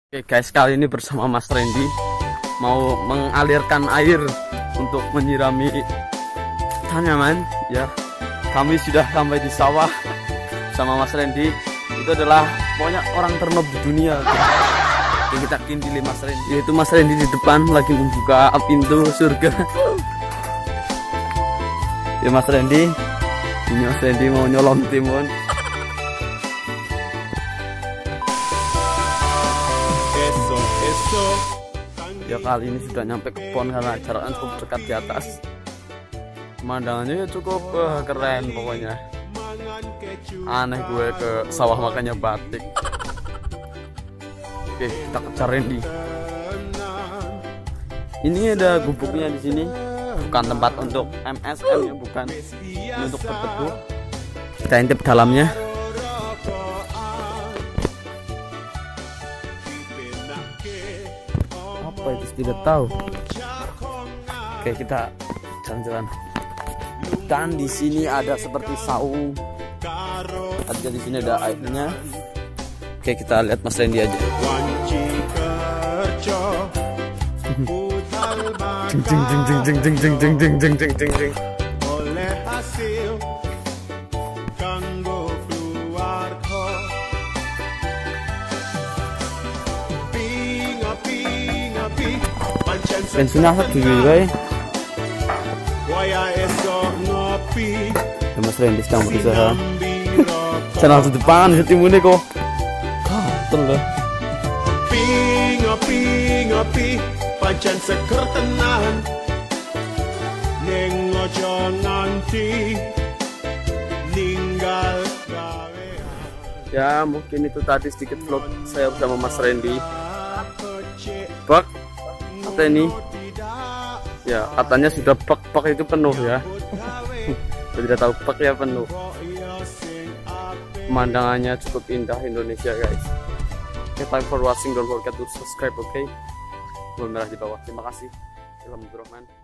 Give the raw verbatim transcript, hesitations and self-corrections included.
Oke guys, kali ini bersama Mas Randy mau mengalirkan air untuk menyirami tanaman ya. Kami sudah sampai di sawah sama Mas Randy. Itu adalah pokoknya orang ternob di dunia yang kita kintili Mas Randy. Yaitu Mas Randy di depan lagi membuka pintu surga. Ya Mas Randy, ini Mas Randy mau nyolong timun. Ya kali ini sudah nyampe ke pon karena jaraknya cukup dekat di atas. Pemandangannya ya cukup uh, keren pokoknya. Aneh gue ke sawah makanya batik. Oke, kita kejar Randy. Ini ada gubuknya di sini. Bukan tempat untuk M S M ya, bukan. Ini untuk berteduh. Kita intip dalamnya. Apa itu tidak tahu. Oke, kita jalan-jalan. Dan di sini ada seperti saung. Ada di sini ada airnya. Oke, kita lihat Mas Randy aja. Jeng jeng jeng jeng jeng jeng jeng jeng jeng jeng jeng jeng jeng. Bensinnya asap dulu guys. Ya, Mas Randy sedang berusaha. Channel di depan timunnya kok. Gatel loh. Ngopi ngopi pancen seger tenan. Ning ojo nganti ninggal gawe. Ya mungkin itu tadi sedikit vlog saya bersama Mas Randy. Bak, kata ini ya katanya sudah bak-bak itu penuh ya. Saya tidak tahu bak ya penuh. Pemandangannya cukup indah Indonesia guys. Okay, thanks for watching, don't forget to subscribe, oke okay? Tombol merah di bawah. Terima kasih. Bismillahirrahmanirrahim.